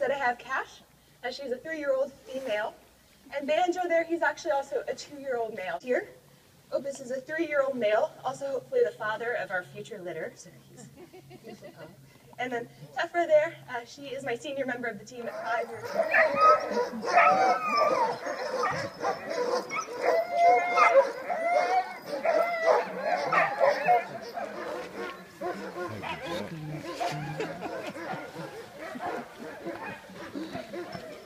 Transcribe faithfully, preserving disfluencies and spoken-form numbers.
that I have Cash, and she's a three-year-old female. And Banjo there, he's actually also a two-year-old male. Here, Opus is a three-year-old male, also hopefully the father of our future litter. So he's beautiful. And then Tefra there, uh, she is my senior member of the team at five years old.